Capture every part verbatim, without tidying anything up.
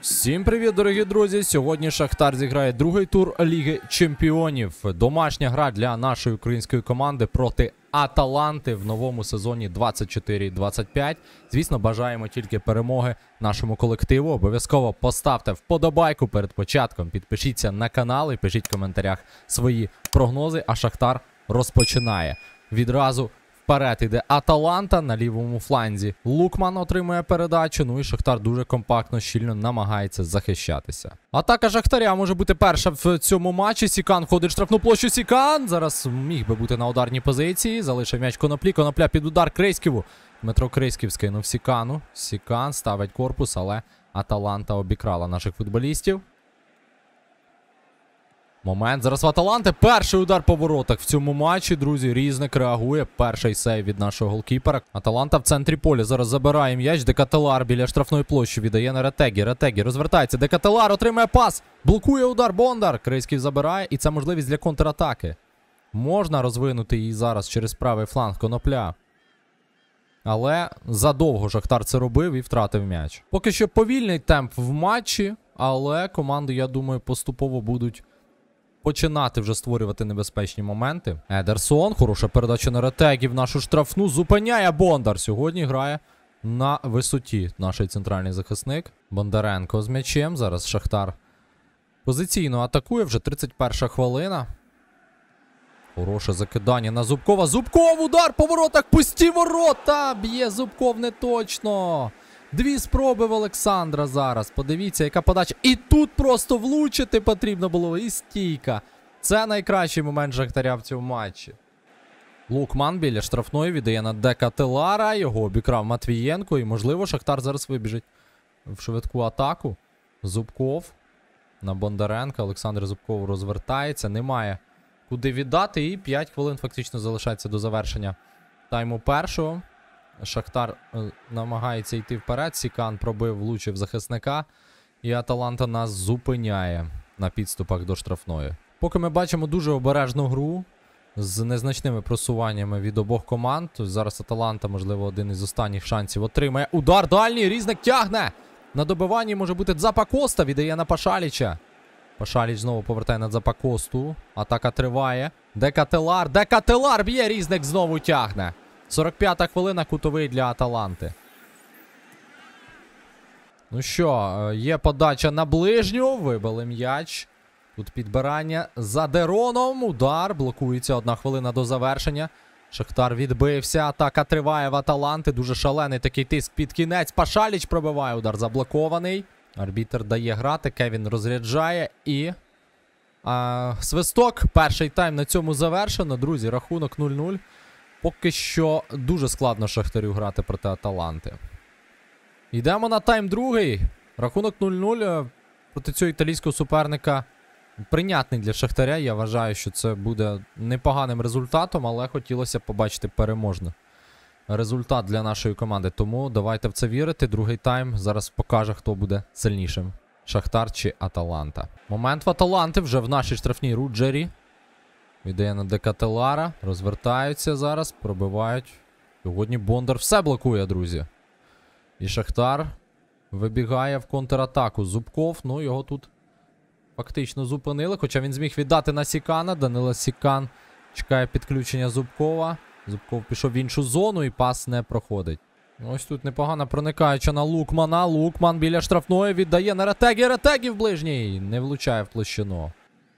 Всім привіт, дорогі друзі! Сьогодні Шахтар зіграє другий тур Ліги Чемпіонів. Домашня гра для нашої української команди проти Аталанти в новому сезоні двадцять чотири двадцять п'ять. Звісно, бажаємо тільки перемоги нашому колективу. Обов'язково поставте вподобайку перед початком, підпишіться на канал і пишіть в коментарях свої прогнози, а Шахтар розпочинає. Відразу вперед іде Аталанта на лівому фланзі. Лукман отримує передачу, ну і Шахтар дуже компактно, щільно намагається захищатися. Атака Шахтаря може бути перша в цьому матчі. Сікан входить в штрафну площу. Сікан зараз міг би бути на ударній позиції. Залишив м'яч Коноплі. Конопля під удар Крейськіву. Дмитро Крейськів скинув Сікану. Сікан ставить корпус, але Аталанта обікрала наших футболістів. Момент зараз в Аталанти. Перший удар по воротах в цьому матчі, друзі. Різник реагує. Перший сейв від нашого голкіпера. Аталанта в центрі поля. Зараз забирає м'яч. Декателар біля штрафної площі віддає на Ретегі. Ретегі розвертається. Декателар отримає пас. Блокує удар Бондар. Крейський забирає. І це можливість для контратаки. Можна розвинути її зараз через правий фланг Конопля. Але задовго Шахтар це робив і втратив м'яч. Поки що повільний темп в матчі. Але команди, я думаю, поступово будуть починати вже створювати небезпечні моменти. Едерсон, хороша передача на Ретегі в нашу штрафну. Зупиняє Бондар. Сьогодні грає на висоті наш центральний захисник. Бондаренко з м'ячем. Зараз Шахтар позиційно атакує. Вже тридцять перша хвилина. Хороше закидання на Зубкова. Зубков! Удар по воротах! Пусті ворота! Б'є Зубков не точно. Дві спроби в Олександра зараз. Подивіться, яка подача. І тут просто влучити потрібно було. І стійка. Це найкращий момент Шахтаря в цьому матчі. Лукман біля штрафної віддає на Декателара. Його обікрав Матвієнко. І, можливо, Шахтар зараз вибіжить в швидку атаку. Зубков на Бондаренка. Олександр Зубков розвертається. Немає куди віддати. І п'ять хвилин фактично залишається до завершення тайму першого. Шахтар е, намагається йти вперед. Сікан пробив, влучив захисника. І Аталанта нас зупиняє на підступах до штрафної. Поки ми бачимо дуже обережну гру з незначними просуваннями від обох команд. Зараз Аталанта, можливо, один із останніх шансів отримає. Удар дальній, Різник тягне. На добиванні може бути Дзапакоста, віддає на Пашаліча. Пашаліч знову повертає на Дзапакосту. Атака триває. Декателар, Декателар б'є, Різник знову тягне. сорок п'ята хвилина, кутовий для Аталанти. Ну що, є подача на ближню. Вибили м'яч. Тут підбирання за Дероном. Удар. Блокується одна хвилина до завершення. Шахтар відбився. Атака триває в Аталанти. Дуже шалений такий тиск під кінець. Пашаліч пробиває. Удар заблокований. Арбітер дає грати. Кевін розряджає. І а, свисток. Перший тайм на цьому завершено. Друзі, рахунок нуль нуль. Поки що дуже складно Шахтарю грати проти Аталанти. Йдемо на тайм другий. Рахунок нуль нуль проти цього італійського суперника прийнятний для Шахтаря. Я вважаю, що це буде непоганим результатом, але хотілося б побачити переможний результат для нашої команди. Тому давайте в це вірити. Другий тайм зараз покаже, хто буде сильнішим. Шахтар чи Аталанта. Момент в Аталанти вже в нашій штрафній Руджері. Віддає на Декателара. Розвертаються зараз. Пробивають. Сьогодні Бондар все блокує, друзі. І Шахтар вибігає в контратаку. Зубков. Ну, його тут фактично зупинили. Хоча він зміг віддати на Сікана. Данила Сікан чекає підключення Зубкова. Зубков пішов в іншу зону і пас не проходить. Ось тут непогано проникаюча на Лукмана. Лукман біля штрафної віддає на Ретегі. Ретегі в ближній. Не влучає в площину.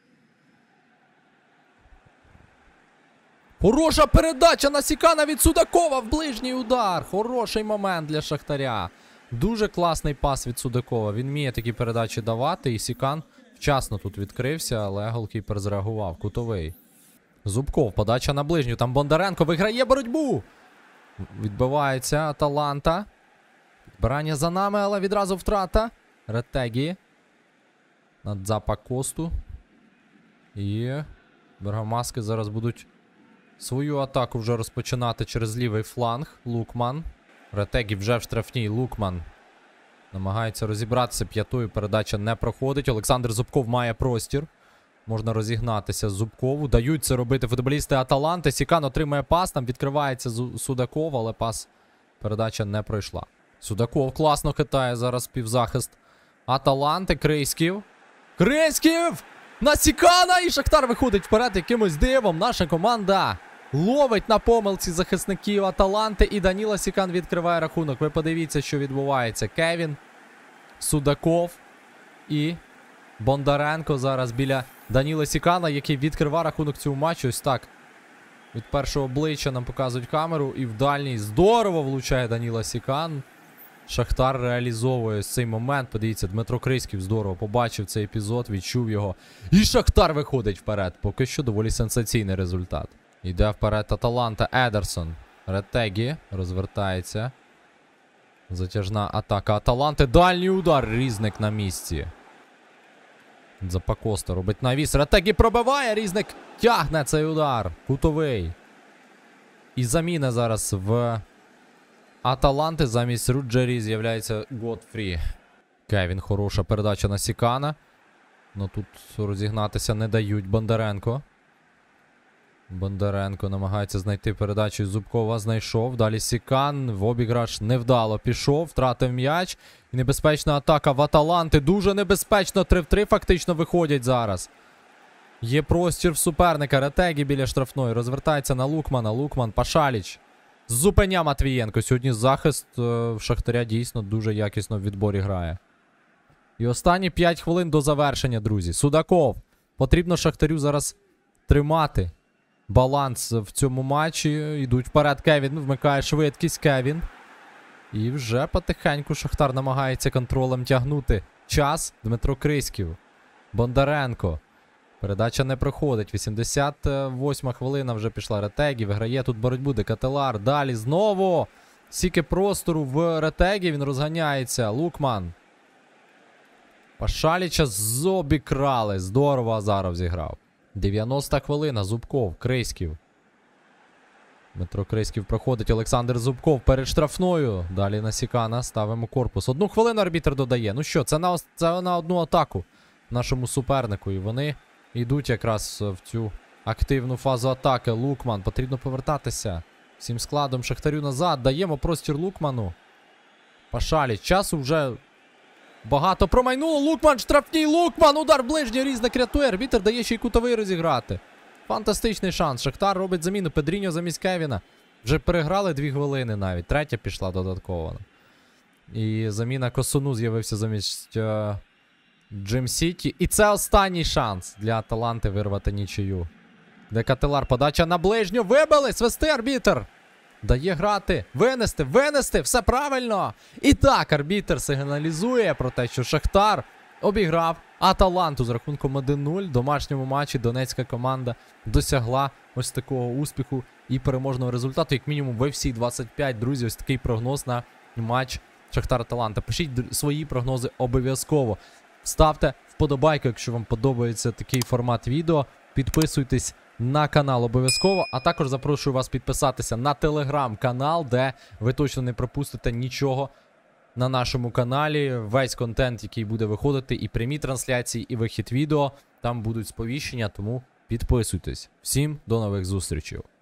Хороша передача на Сікана від Судакова в ближній удар. Хороший момент для Шахтаря. Дуже класний пас від Судакова. Він вміє такі передачі давати. І Сікан вчасно тут відкрився, але голкіпер зреагував. Кутовий. Зубков. Подача на ближню. Там Бондаренко виграє боротьбу. Відбивається Аталанта. Підбирання за нами, але відразу втрата. Ретегі. На Дзапакосту. І Бергамаски зараз будуть свою атаку вже розпочинати через лівий фланг. Лукман. Ретегі вже в штрафній. Лукман намагається розібратися. П'ятою передача не проходить. Олександр Зубков має простір. Можна розігнатися з Зубкову. Дають це робити футболісти Аталанти. Сікан отримує пас. Там відкривається Судаков, але пас, передача не пройшла. Судаков класно хитає зараз півзахист Аталанти, Крейськів. Крейськів! На Сікана! І Шахтар виходить вперед якимось дивом. Наша команда ловить на помилці захисників Аталанти. І Даніло Сікан відкриває рахунок. Ви подивіться, що відбувається. Кевін, Судаков і Бондаренко зараз біля Даніла Сікана, який відкриває рахунок цього матчу. Ось так. Від першого обличчя нам показують камеру. І в дальній здорово влучає Даніло Сікан. Шахтар реалізовує ось цей момент. Подивіться, Дмитро Крейськів здорово побачив цей епізод, відчув його. І Шахтар виходить вперед. Поки що доволі сенсаційний результат. Йде вперед Аталанта, Едерсон. Ретегі розвертається. Затяжна атака Аталанти. Дальній удар. Різник на місці. Запакоста робить навіс. Ретегі пробиває. Різник тягне цей удар. Кутовий. І заміна зараз в Аталанти. Замість Руджері з'являється Готфрі. Кевін, хороша передача на Сікана. Ну тут розігнатися не дають. Бондаренко. Бондаренко намагається знайти передачу. Зубкова знайшов. Далі Сікан. В обіграш невдало пішов. Втратив м'яч. І небезпечна атака в Аталанти. Дуже небезпечно. три в три фактично виходять зараз. Є простір в суперника. Ретегі біля штрафної. Розвертається на Лукмана. Лукман, Пашаліч. Зупиня Матвієнко. Сьогодні захист е, в Шахтаря дійсно дуже якісно в відборі грає. І останні п'ять хвилин до завершення, друзі. Судаков. Потрібно Шахтарю зараз тримати баланс в цьому матчі. Йдуть вперед Кевін. Вмикає швидкість Кевін. І вже потихеньку Шахтар намагається контролем тягнути час. Дмитро Крейськів. Бондаренко. Передача не проходить. вісімдесят восьма хвилина вже пішла. Ретегі. Виграє тут боротьбу. Декателар. Далі знову. Скільки простору в Ретегі. Він розганяється. Лукман. Пашаліча зобікрали. Здорово Азаров зіграв. дев'яноста хвилина. Зубков. Крейськів. Дмитро Крейськів проходить. Олександр Зубков перед штрафною. Далі на Сікана. Ставимо корпус. Одну хвилину арбітр додає. Ну що, це на, це на одну атаку нашому супернику. І вони йдуть якраз в цю активну фазу атаки. Лукман. Потрібно повертатися всім складом Шахтарю назад. Даємо простір Лукману. Пашаліч. Часу вже багато промайнуло. Лукман, штрафній. Лукман. Удар ближній. Різник рятує. Арбітр дає ще й кутовий розіграти. Фантастичний шанс. Шахтар робить заміну. Педріньо замість Кевіна. Вже переграли дві хвилини навіть. Третя пішла додатково. І заміна Косуну з'явився замість е Джим Сіті. І це останній шанс для Аталанти вирвати нічию. Декателар. Подача на ближню. Вибили. Свисти арбітр. Дає грати. Винести. Винести. Все правильно. І так, арбітр сигналізує про те, що Шахтар обіграв Аталанту з рахунком один нуль. В домашньому матчі донецька команда досягла ось такого успіху і переможного результату. Як мінімум в еф сі двадцять п'ять, друзі, ось такий прогноз на матч Шахтар-Аталанта. Пишіть свої прогнози обов'язково. Ставте вподобайку, якщо вам подобається такий формат відео. Підписуйтесь на канал обов'язково. А також запрошую вас підписатися на телеграм-канал, де ви точно не пропустите нічого на нашому каналі. Весь контент, який буде виходити, і прямі трансляції, і вихід відео, там будуть сповіщення, тому підписуйтесь. Всім до нових зустрічей.